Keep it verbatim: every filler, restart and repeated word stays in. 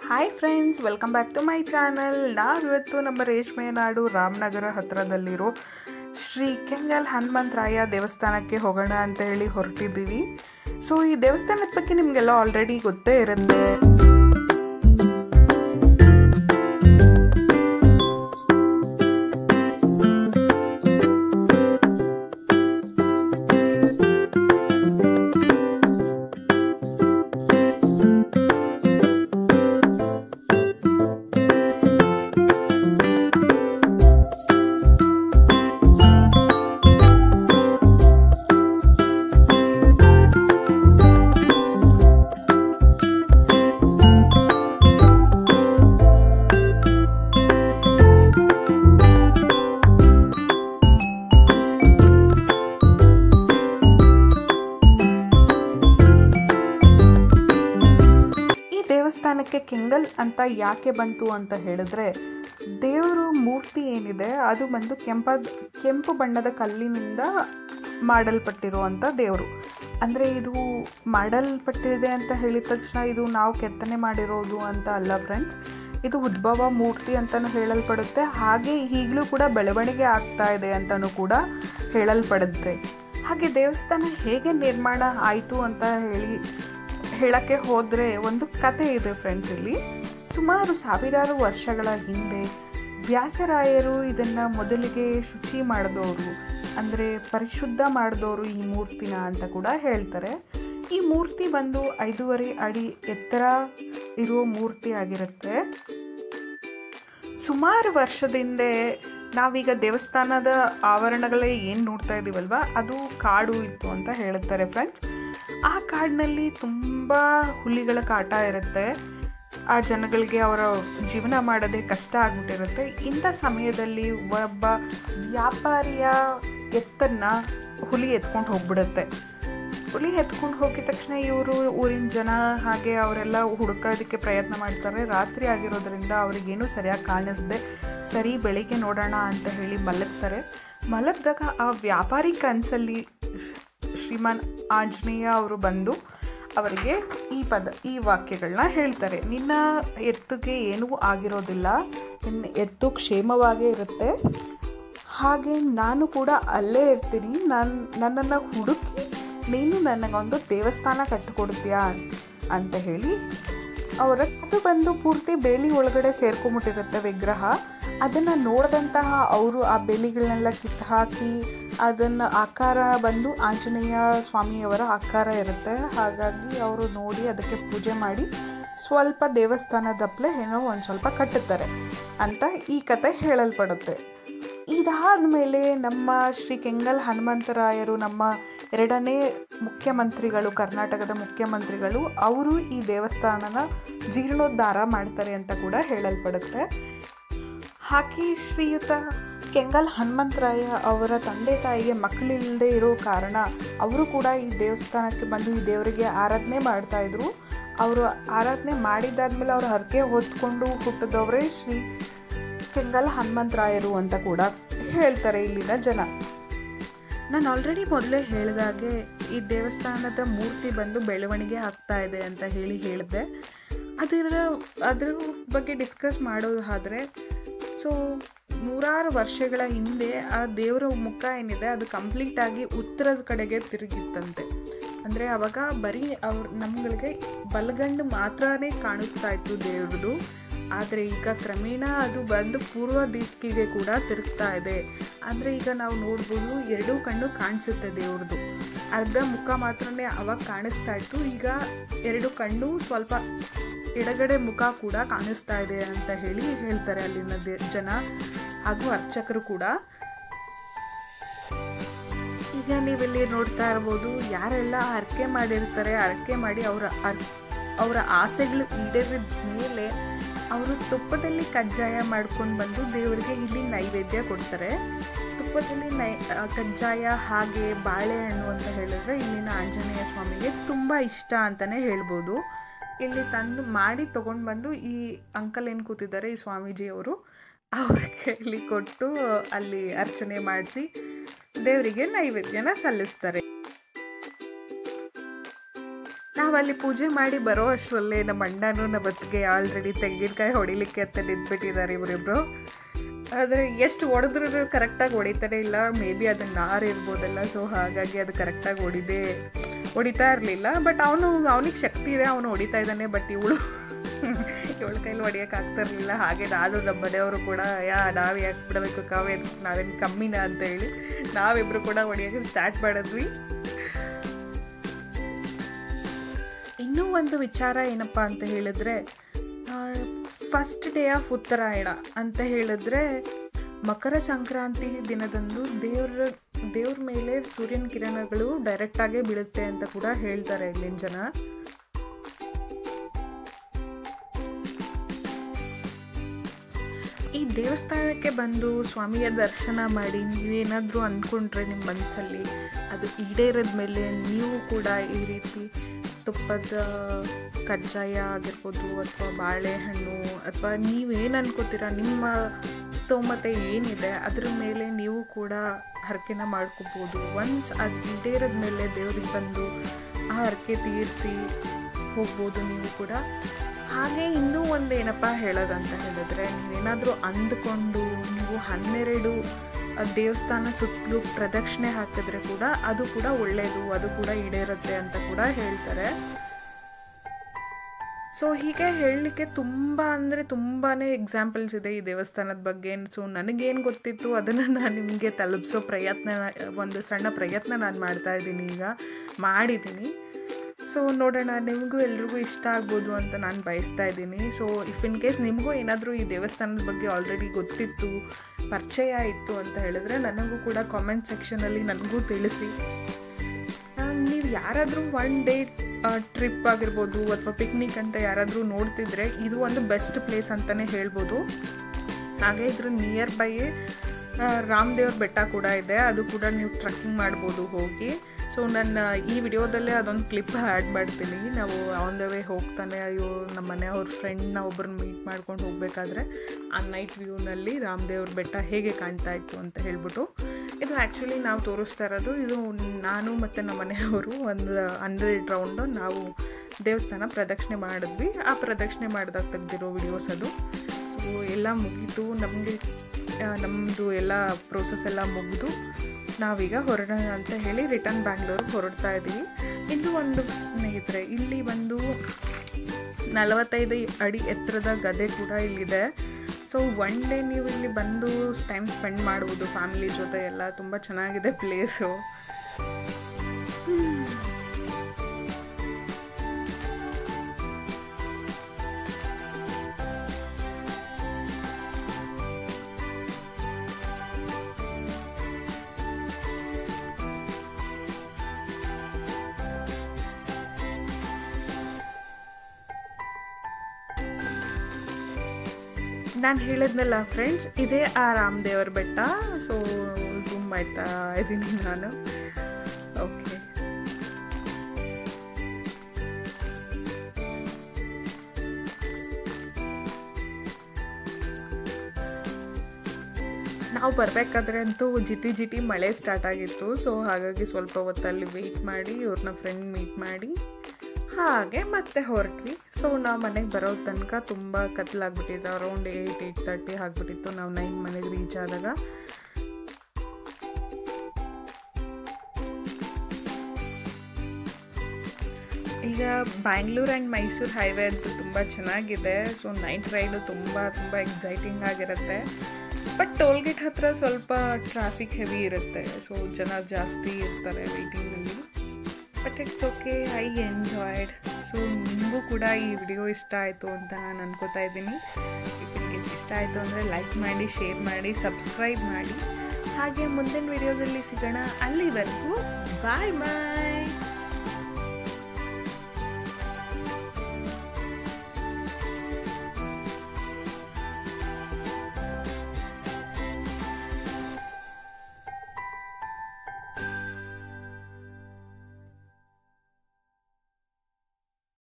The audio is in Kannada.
Hi friends, welcome back to my channel. ನಾವಿವತ್ತು ನಮ್ಮ ರೇಷ್ಮೆ ನಾಡು ರಾಮನಗರ ಹತ್ತಿರದಲ್ಲಿರೋ ಶ್ರೀ ಕೆಂಗಲ್ ಹನುಮಂತರಾಯ ದೇವಸ್ಥಾನಕ್ಕೆ ಹೋಗೋಣ ಅಂತ ಹೇಳಿ ಹೊರಟಿದ್ದೀವಿ. ಸೊ ಈ ದೇವಸ್ಥಾನದ ಬಗ್ಗೆ ನಿಮಗೆಲ್ಲ ಆಲ್ರೆಡಿ ಗೊತ್ತೇ ಇರುತ್ತೆ. ದೇವಸ್ಥಾನಕ್ಕೆ ಕೆಂಗಲ್ ಅಂತ ಯಾಕೆ ಬಂತು ಅಂತ ಹೇಳಿದ್ರೆ, ದೇವರು ಮೂರ್ತಿ ಏನಿದೆ ಅದು ಬಂದು ಕೆಂಪದ ಕೆಂಪು ಬಣ್ಣದ ಕಲ್ಲಿನಿಂದ ಮಾಡಲ್ಪಟ್ಟಿರುವಂಥ ದೇವರು. ಅಂದರೆ ಇದು ಮಾಡಲ್ಪಟ್ಟಿದೆ ಅಂತ ಹೇಳಿದ ತಕ್ಷಣ ಇದು ನಾವು ಕೆತ್ತನೆ ಮಾಡಿರೋದು ಅಂತ ಅಲ್ಲ ಫ್ರೆಂಡ್ಸ್. ಇದು ಉದ್ಭವ ಮೂರ್ತಿ ಅಂತಲೂ ಹೇಳಲ್ಪಡುತ್ತೆ. ಹಾಗೆ ಈಗಲೂ ಕೂಡ ಬೆಳವಣಿಗೆ ಆಗ್ತಾ ಇದೆ ಅಂತಲೂ ಕೂಡ ಹೇಳಲ್ಪಡುತ್ತೆ. ಹಾಗೆ ದೇವಸ್ಥಾನ ಹೇಗೆ ನಿರ್ಮಾಣ ಆಯಿತು ಅಂತ ಹೇಳಿ ಹೇಳಕ್ಕೆ ಹೋದರೆ ಒಂದು ಕತೆ ಇದೆ ಫ್ರೆಂಡ್ಸ್. ಇಲ್ಲಿ ಸುಮಾರು ಸಾವಿರಾರು ವರ್ಷಗಳ ಹಿಂದೆ ವ್ಯಾಸರಾಯರು ಇದನ್ನು ಮೊದಲಿಗೆ ಶುಚಿ ಮಾಡಿದವರು, ಅಂದರೆ ಪರಿಶುದ್ಧ ಮಾಡಿದವರು ಈ ಮೂರ್ತಿನ ಅಂತ ಕೂಡ ಹೇಳ್ತಾರೆ. ಈ ಮೂರ್ತಿ ಬಂದು ಐದೂವರೆ ಅಡಿ ಎತ್ತರ ಇರುವ ಮೂರ್ತಿ ಆಗಿರುತ್ತೆ. ಸುಮಾರು ವರ್ಷದಿಂದ ನಾವೀಗ ದೇವಸ್ಥಾನದ ಆವರಣಗಳೇ ಏನು ನೋಡ್ತಾ ಇದ್ದೀವಲ್ವ, ಅದು ಕಾಡು ಇತ್ತು ಅಂತ ಹೇಳುತ್ತಾರೆ ಫ್ರೆಂಡ್ಸ್. ಆ ಕಾಡಿನಲ್ಲಿ ತುಂಬ ಹುಲಿಗಳ ಕಾಟ ಇರುತ್ತೆ. ಆ ಜನಗಳಿಗೆ ಅವರ ಜೀವನ ಮಾಡೋದೇ ಕಷ್ಟ ಆಗ್ಬಿಟ್ಟಿರುತ್ತೆ. ಇಂಥ ಸಮಯದಲ್ಲಿ ಒಬ್ಬ ವ್ಯಾಪಾರಿಯ ಎತ್ತನ್ನು ಹುಲಿ ಎತ್ಕೊಂಡು ಹೋಗ್ಬಿಡುತ್ತೆ. ಹುಲಿ ಎತ್ಕೊಂಡು ಹೋಗಿದ ತಕ್ಷಣ ಇವರು ಊರಿನ ಜನ ಹಾಗೆ ಅವರೆಲ್ಲ ಹುಡುಕೋದಕ್ಕೆ ಪ್ರಯತ್ನ ಮಾಡ್ತಾರೆ. ರಾತ್ರಿ ಆಗಿರೋದ್ರಿಂದ ಅವ್ರಿಗೇನು ಸರಿಯಾಗಿ ಕಾಣಿಸ್ದೆ, ಸರಿ ಬೆಳಿಗ್ಗೆ ನೋಡೋಣ ಅಂತ ಹೇಳಿ ಮಲಗ್ತಾರೆ. ಮಲಗಿದಾಗ ಆ ವ್ಯಾಪಾರಿ ಕನಸಲ್ಲಿ ಶ್ರೀಮಾನ್ ಆಂಜನೇಯ ಅವರು ಬಂದು ಅವರಿಗೆ ಈ ಪದ ಈ ವಾಕ್ಯಗಳನ್ನ ಹೇಳ್ತಾರೆ. ನಿನ್ನ ಎತ್ತಿಗೆ ಏನೂ ಆಗಿರೋದಿಲ್ಲ, ನಿನ್ನ ಎತ್ತು ಕ್ಷೇಮವಾಗೇ ಇರುತ್ತೆ, ಹಾಗೆ ನಾನು ಕೂಡ ಅಲ್ಲೇ ಇರ್ತೀನಿ. ನಾನು ನನ್ನನ್ನು ಹುಡುಕಿ ನೀನು ನನಗೊಂದು ದೇವಸ್ಥಾನ ಕಟ್ಟಿಕೊಡ್ತೀಯಾ ಅಂತ ಹೇಳಿ ಅವರ ಅದು ಬಂದು ಪೂರ್ತಿ ಬೇಲಿ ಒಳಗಡೆ ಸೇರ್ಕೊಂಬಿಟ್ಟಿರುತ್ತೆ ವಿಗ್ರಹ. ಅದನ್ನು ನೋಡಿದಂತಹ ಅವರು ಆ ಬೇಲಿಗಳನ್ನೆಲ್ಲ ಕಿತ್ತು ಹಾಕಿ ಅದನ್ನು ಆಕಾರ ಬಂದು ಆಂಜನೇಯ ಸ್ವಾಮಿಯವರ ಆಕಾರ ಇರುತ್ತೆ. ಹಾಗಾಗಿ ಅವರು ನೋಡಿ ಅದಕ್ಕೆ ಪೂಜೆ ಮಾಡಿ ಸ್ವಲ್ಪ ದೇವಸ್ಥಾನದಪ್ಪಲೆ ಏನೋ ಒಂದು ಸ್ವಲ್ಪ ಕಟ್ಟುತ್ತಾರೆ ಅಂತ ಈ ಕತೆ ಹೇಳಲ್ಪಡುತ್ತೆ. ಇದಾದ ಮೇಲೆ ನಮ್ಮ ಶ್ರೀ ಕೆಂಗಲ್ ಹನುಮಂತರಾಯರು, ನಮ್ಮ ಎರಡನೇ ಮುಖ್ಯಮಂತ್ರಿಗಳು, ಕರ್ನಾಟಕದ ಮುಖ್ಯಮಂತ್ರಿಗಳು, ಅವರು ಈ ದೇವಸ್ಥಾನನ ಜೀರ್ಣೋದ್ಧಾರ ಮಾಡ್ತಾರೆ ಅಂತ ಕೂಡ ಹೇಳಲ್ಪಡುತ್ತೆ. ಹಾಗೆ ಶ್ರೀಯುತ ಕೆಂಗಲ್ ಹನುಮಂತರಾಯ ಅವರ ತಂದೆ ತಾಯಿಗೆ ಮಕ್ಕಳಿಲ್ಲದೆ ಇರೋ ಕಾರಣ ಅವರು ಕೂಡ ಈ ದೇವಸ್ಥಾನಕ್ಕೆ ಬಂದು ಈ ದೇವರಿಗೆ ಆರಾಧನೆ ಮಾಡ್ತಾಯಿದ್ರು. ಅವರು ಆರಾಧನೆ ಮಾಡಿದ್ದಾದ್ಮೇಲೆ ಅವ್ರ ಹರಕೆ ಹೊತ್ಕೊಂಡು ಹುಟ್ಟಿದವರೇ ಶ್ರೀ ಕೆಂಗಲ್ ಹನುಮಂತರಾಯರು ಅಂತ ಕೂಡ ಹೇಳ್ತಾರೆ ಇಲ್ಲಿನ ಜನ. ನಾನು ಆಲ್ರೆಡಿ ಮೊದಲೇ ಹೇಳಿದಾಗೆ ಈ ದೇವಸ್ಥಾನದ ಮೂರ್ತಿ ಬಂದು ಬೆಳವಣಿಗೆ ಆಗ್ತಾ ಇದೆ ಅಂತ ಹೇಳಿ ಹೇಳಿದೆ. ಅದರ ಅದ್ರ ಬಗ್ಗೆ ಡಿಸ್ಕಸ್ ಮಾಡೋದಾದರೆ, ಸೊ ನೂರಾರು ವರ್ಷಗಳ ಹಿಂದೆ ಆ ದೇವರ ಮುಖ ಏನಿದೆ ಅದು ಕಂಪ್ಲೀಟಾಗಿ ಉತ್ತರದ ಕಡೆಗೆ ತಿರುಗಿತ್ತಂತೆ. ಅಂದರೆ ಆವಾಗ ಬರೀ ಅವ್ರು ನಮ್ಗಳಿಗೆ ಬಲಗಣ್ಣು ಮಾತ್ರನೇ ಕಾಣಿಸ್ತಾ ಇತ್ತು ದೇವ್ರದ್ದು. ಆದರೆ ಈಗ ಕ್ರಮೇಣ ಅದು ಬಂದು ಪೂರ್ವ ದಿಕ್ಕಿಗೆ ಕೂಡ ತಿರುಗ್ತಾ ಇದೆ. ಅಂದರೆ ಈಗ ನಾವು ನೋಡ್ಬೋದು ಎರಡೂ ಕಣ್ಣು ಕಾಣಿಸುತ್ತೆ ದೇವ್ರದ್ದು. ಅರ್ಧ ಮುಖ ಮಾತ್ರನೇ ಅವಾಗ ಕಾಣಿಸ್ತಾ ಇತ್ತು, ಈಗ ಎರಡು ಕಣ್ಣು ಸ್ವಲ್ಪ ಎಡಗಡೆ ಮುಖ ಕೂಡ ಕಾಣಿಸ್ತಾ ಇದೆ ಅಂತ ಹೇಳಿ ಹೇಳ್ತಾರೆ ಅಲ್ಲಿನ ದೇ ಜನ ಹಾಗೂ ಅರ್ಚಕರು ಕೂಡ. ಈಗ ನೀವಿಲ್ಲಿ ನೋಡ್ತಾ ಇರ್ಬೋದು, ಯಾರೆಲ್ಲ ಹರಕೆ ಮಾಡಿರ್ತಾರೆ, ಹರಕೆ ಮಾಡಿ ಅವರ ಅವರ ಆಸೆಗಳು ಈಡೇರಿದ ಮೇಲೆ ಅವರು ತುಪ್ಪದಲ್ಲಿ ಕಜ್ಜಾಯ ಮಾಡ್ಕೊಂಡು ಬಂದು ದೇವರಿಗೆ ಇಲ್ಲಿ ನೈವೇದ್ಯ ಕೊಡ್ತಾರೆ. ತುಪ್ಪದಲ್ಲಿ ನೈ ಕಜ್ಜಾಯ ಹಾಗೆ ಬಾಳೆಹಣ್ಣು ಅಂತ ಹೇಳಿದ್ರೆ ಇಲ್ಲಿನ ಆಂಜನೇಯ ಸ್ವಾಮಿಗೆ ತುಂಬ ಇಷ್ಟ ಅಂತಲೇ ಹೇಳ್ಬೋದು. ಇಲ್ಲಿ ತಂದು ಮಾಡಿ ತೊಗೊಂಡು ಬಂದು ಈ ಅಂಕಲ್ ಏನು ಕೂತಿದ್ದಾರೆ, ಈ ಸ್ವಾಮೀಜಿಯವರು, ಅವ್ರಿಗೆ ಇಲ್ಲಿ ಕೊಟ್ಟು ಅಲ್ಲಿ ಅರ್ಚನೆ ಮಾಡಿಸಿ ದೇವರಿಗೆ ನೈವೇದ್ಯನ ಸಲ್ಲಿಸ್ತಾರೆ. ನಾವು ಅಲ್ಲಿ ಪೂಜೆ ಮಾಡಿ ಬರೋ ಅಷ್ಟರಲ್ಲೇ ನಮ್ಮ ಅಣ್ಣನೂ ನಮ್ಮ ಅತ್ತಿಗೆ ಆಲ್ರೆಡಿ ತೆಂಗಿನಕಾಯಿ ಹೊಡಿಲಿಕ್ಕೆ ಅಂತ ನಿಂತ್ಬಿಟ್ಟಿದ್ದಾರೆ ಇವರಿಬ್ಬರು. ಆದರೆ ಎಷ್ಟು ಹೊಡೆದ್ರೂ ಕರೆಕ್ಟಾಗಿ ಹೊಡಿತಾನೆ ಇಲ್ಲ. ಮೇ ಬಿ ಅದನ್ನು ನಾರು ಇರ್ಬೋದಲ್ಲ, ಸೊ ಹಾಗಾಗಿ ಅದು ಕರೆಕ್ಟಾಗಿ ಹೊಡಿದೇ ಹೊಡಿತಾ ಇರಲಿಲ್ಲ. ಬಟ್ ಅವನು ಅವನಿಗೆ ಶಕ್ತಿ ಇದೆ, ಅವನು ಹೊಡಿತಾ ಇದ್ದಾನೆ. ಬಟ್ ಇವಳು ಇವಳ ಕೈಲಿ ಹೊಡಿಯೋಕೆ ಆಗ್ತಾ ಇರಲಿಲ್ಲ. ಹಾಗೆ ನಾನು ನಮ್ಮ ಮನೆಯವರು ಕೂಡ ಯಾ ನಾವು ಯಾಕೆ ಬಿಡಬೇಕು ಕಾವೇ ನಾವೇನು ಕಮ್ಮಿನ ಅಂತ ಹೇಳಿ ನಾವಿಬ್ಬರು ಕೂಡ ಹೊಡಿಯೋಕ್ಕೆ ಸ್ಟಾರ್ಟ್ ಮಾಡಿದ್ವಿ. ಇನ್ನೂ ಒಂದು ವಿಚಾರ ಏನಪ್ಪ ಅಂತ ಹೇಳಿದ್ರೆ, ಫಸ್ಟ್ ಡೇ ಆಫ್ ಉತ್ತರಾಯಣ ಅಂತ ಹೇಳಿದ್ರೆ ಮಕರ ಸಂಕ್ರಾಂತಿ ದಿನದಂದು ದೇವ್ರ ದೇವ್ರ ಮೇಲೆ ಸೂರ್ಯನ ಕಿರಣಗಳು ಡೈರೆಕ್ಟಾಗೇ ಬೀಳುತ್ತೆ ಅಂತ ಕೂಡ ಹೇಳ್ತಾರೆ ಇಲ್ಲಿನ ಜನ. ಈ ದೇವಸ್ಥಾನಕ್ಕೆ ಬಂದು ಸ್ವಾಮಿಯ ದರ್ಶನ ಮಾಡಿ ನೀವೇನಾದರೂ ಅಂದ್ಕೊಂಡ್ರೆ ನಿಮ್ಮ ಮನಸ್ಸಲ್ಲಿ ಅದು ಈಡೇರಿದ ಮೇಲೆ ನೀವು ಕೂಡ ಈ ರೀತಿ ತುಪ್ಪದ ಕಜ್ಜಾಯ ಆಗಿರ್ಬೋದು ಅಥವಾ ಬಾಳೆಹಣ್ಣು ಅಥವಾ ನೀವೇನು ಅನ್ಕೋತೀರ, ನಿಮ್ಮ ಸ್ತೋಮತೆ ಏನಿದೆ ಅದ್ರ ಮೇಲೆ ನೀವು ಕೂಡ ಹರಕೆನ ಮಾಡ್ಕೋಬೋದು. ಒನ್ಸ್ ಅದು ಈಡೇರಿದ ಮೇಲೆ ದೇವ್ರಿಗೆ ಬಂದು ಆ ಹರಕೆ ತೀರಿಸಿ ಹೋಗ್ಬೋದು ನೀವು ಕೂಡ. ಹಾಗೆ ಇನ್ನೂ ಒಂದು ಏನಪ್ಪ ಹೇಳೋದಂತ ಹೇಳಿದ್ರೆ, ನೀವೇನಾದರೂ ಅಂದುಕೊಂಡು ನೀವು ಹನ್ನೆರಡು ದೇವಸ್ಥಾನ ಸುತ್ತಲೂ ಪ್ರದಕ್ಷಿಣೆ ಹಾಕಿದ್ರೆ ಕೂಡ ಅದು ಕೂಡ ಒಳ್ಳೆಯದು, ಅದು ಕೂಡ ಈಡೇರುತ್ತೆ ಅಂತ ಕೂಡ ಹೇಳ್ತಾರೆ. ಸೊ ಹೀಗೆ ಹೇಳಲಿಕ್ಕೆ ತುಂಬ ಅಂದರೆ ತುಂಬಾ ಎಕ್ಸಾಂಪಲ್ಸ್ ಇದೆ ಈ ದೇವಸ್ಥಾನದ ಬಗ್ಗೆ. ಸೊ ನನಗೇನು ಗೊತ್ತಿತ್ತು ಅದನ್ನು ನಾನು ನಿಮಗೆ ತಲುಪಿಸೋ ಪ್ರಯತ್ನ, ಒಂದು ಸಣ್ಣ ಪ್ರಯತ್ನ ನಾನು ಮಾಡ್ತಾ ಇದ್ದೀನಿ, ಈಗ ಮಾಡಿದ್ದೀನಿ. ಸೊ ನೋಡೋಣ, ನಿಮಗೂ ಎಲ್ರಿಗೂ ಇಷ್ಟ ಆಗ್ಬೋದು ಅಂತ ನಾನು ಬಯಸ್ತಾ ಇದ್ದೀನಿ. ಸೊ ಇಫ್ ಇನ್ ಕೇಸ್ ನಿಮಗೂ ಏನಾದರೂ ಈ ದೇವಸ್ಥಾನದ ಬಗ್ಗೆ ಆಲ್ರೆಡಿ ಗೊತ್ತಿತ್ತು, ಪರಿಚಯ ಇತ್ತು ಅಂತ ಹೇಳಿದ್ರೆ ನನಗೂ ಕೂಡ ಕಾಮೆಂಟ್ ಸೆಕ್ಷನಲ್ಲಿ ನನಗೂ ತಿಳಿಸಿ. ನೀವು ಯಾರಾದರೂ ಒನ್ ಡೇ ಟ್ರಿಪ್ ಆಗಿರ್ಬೋದು ಅಥವಾ ಪಿಕ್ನಿಕ್ ಅಂತ ಯಾರಾದರೂ ನೋಡ್ತಿದ್ರೆ ಇದು ಒಂದು ಬೆಸ್ಟ್ ಪ್ಲೇಸ್ ಅಂತಲೇ ಹೇಳ್ಬೋದು. ಹಾಗೆ ಇದ್ರ ನಿಯರ್ ಬೈ ರಾಮದೇವ್ರ ಬೆಟ್ಟ ಕೂಡ ಇದೆ, ಅದು ಕೂಡ ನೀವು ಟ್ರೆಕ್ಕಿಂಗ್ ಮಾಡ್ಬೋದು ಹೋಗಿ. ಸೊ ನನ್ನ ಈ ವಿಡಿಯೋದಲ್ಲೇ ಅದೊಂದು ಕ್ಲಿಪ್ ಆ್ಯಡ್ ಮಾಡ್ತೀನಿ. ನಾವು ಆನ್ ದ ವೇ ಹೋಗ್ತಾನೆ ಅಯ್ಯೋ ನಮ್ಮ ಮನೆಯವ್ರ ಫ್ರೆಂಡ್ನ ಒಬ್ಬರನ್ನ ಮೀಟ್ ಮಾಡ್ಕೊಂಡು ಹೋಗಬೇಕಾದ್ರೆ ಆ ನೈಟ್ ವ್ಯೂನಲ್ಲಿ ರಾಮದೇವ್ರ ಬೆಟ್ಟ ಹೇಗೆ ಕಾಣ್ತಾ ಇತ್ತು ಅಂತ ಹೇಳ್ಬಿಟ್ಟು. ಇದು ಆ್ಯಕ್ಚುಲಿ ನಾವು ತೋರಿಸ್ತಾ ಇರೋದು, ಇದು ನಾನು ಮತ್ತು ನಮ್ಮ ಮನೆಯವರು ಒಂದು ಹಂಡ್ರೆಡ್ ರೌಂಡು ನಾವು ದೇವಸ್ಥಾನ ಪ್ರದಕ್ಷಿಣೆ ಮಾಡಿದ್ವಿ. ಆ ಪ್ರದಕ್ಷಿಣೆ ಮಾಡಿದಾಗ ತೆಗೆದಿರೋ ವಿಡಿಯೋಸ್ ಅದು. ಸೊ ಎಲ್ಲ ಮುಗೀತು, ನಮಗೆ ನಮ್ಮದು ಎಲ್ಲ ಪ್ರೋಸೆಸ್ ಎಲ್ಲ ಮುಗಿದು ನಾವೀಗ ಹೊರಡೋಣ ಅಂತ ಹೇಳಿ ರಿಟರ್ನ್ ಬ್ಯಾಂಗ್ಳೂರಿಗೆ ಹೊರಡ್ತಾ ಇದ್ದೀವಿ. ಇನ್ನೂ ಒಂದು ಸ್ನೇಹಿತರೆ, ಇಲ್ಲಿ ಒಂದು ನಲವತ್ತೈದು ಅಡಿ ಎತ್ತರದ ಗದೆ ಕೂಡ ಇಲ್ಲಿದೆ. ಸೊ ಒನ್ ಡೇ ನೀವು ಇಲ್ಲಿ ಬಂದು ಟೈಮ್ ಸ್ಪೆಂಡ್ ಮಾಡ್ಬೋದು ಫ್ಯಾಮಿಲಿ ಜೊತೆ ಎಲ್ಲ. ತುಂಬ ಚೆನ್ನಾಗಿದೆ ಪ್ಲೇಸು. ನಾನು ಹೇಳಿದ್ನಲ್ಲ ಫ್ರೆಂಡ್ಸ್, ಇದೇ ಆ ರಾಮದೇವರ ಬೆಟ್ಟ. ಸೊ ಝೂಮ್ ಮಾಡ್ತಾ ಇದ್ದೀನಿ ನಾನು. ಓಕೆ, ನಾವು ಬರಬೇಕಾದ್ರೆ ಅಂತೂ ಜಿಟಿ ಜಿಟಿ ಮಳೆ ಸ್ಟಾರ್ಟ್ ಆಗಿತ್ತು. ಸೊ ಹಾಗಾಗಿ ಸ್ವಲ್ಪ ಹೊತ್ತಲ್ಲಿ ವೆಯ್ಟ್ ಮಾಡಿ ಇವ್ರನ್ನ ಫ್ರೆಂಡ್ ಮೀಟ್ ಮಾಡಿ ಹಾಗೆ ಮತ್ತೆ ಹೊರಟ್ವಿ. ಸೊ ನಾವು ಮನೆಗೆ ಬರೋ ತನಕ ತುಂಬ ಕತ್ಲಾಗ್ಬಿಟ್ಟಿತ್ತು. ಅರೌಂಡ್ ಏಯ್ಟ್ ಏಯ್ಟ್ ತರ್ಟಿ ಆಗಿಬಿಟ್ಟಿತ್ತು ನಾವು ನೈನ್ ಮನೆಗೆ ರೀಚ್ ಆದಾಗ. ಈಗ ಬ್ಯಾಂಗ್ಳೂರ್ ಆ್ಯಂಡ್ ಮೈಸೂರು ಹೈವೇ ಅಂತೂ ತುಂಬ ಚೆನ್ನಾಗಿದೆ. ಸೊ ನೈಟ್ ರೈಡು ತುಂಬ ತುಂಬ ಎಕ್ಸೈಟಿಂಗ್ ಆಗಿರುತ್ತೆ. ಬಟ್ ಟೋಲ್ ಗೇಟ್ ಹತ್ರ ಸ್ವಲ್ಪ ಟ್ರಾಫಿಕ್ ಹೆವಿ ಇರುತ್ತೆ. ಸೊ ಜನ ಜಾಸ್ತಿ ಇರ್ತಾರೆ ವೆಯ್ಟಿಂಗಲ್ಲಿ. But it's okay, I enjoyed. So ನಿಮಗೂ ಕೂಡ ಈ ವಿಡಿಯೋ ಇಷ್ಟ ಆಯಿತು ಅಂತ ನಾನು ಅನ್ಕೋತಾ ಇದ್ದೀನಿ. ಇಫ್ ಇನ್ ಕೇಸ್ ಇಷ್ಟ ಆಯಿತು ಅಂದರೆ ಲೈಕ್ ಮಾಡಿ, ಶೇರ್ ಮಾಡಿ, ಸಬ್ಸ್ಕ್ರೈಬ್ ಮಾಡಿ. ಹಾಗೆ ಮುಂದಿನ ವಿಡಿಯೋದಲ್ಲಿ ಸಿಗೋಣ. ಅಲ್ಲಿವರೆಗೂ ಬಾಯ್ ಬಾಯ್.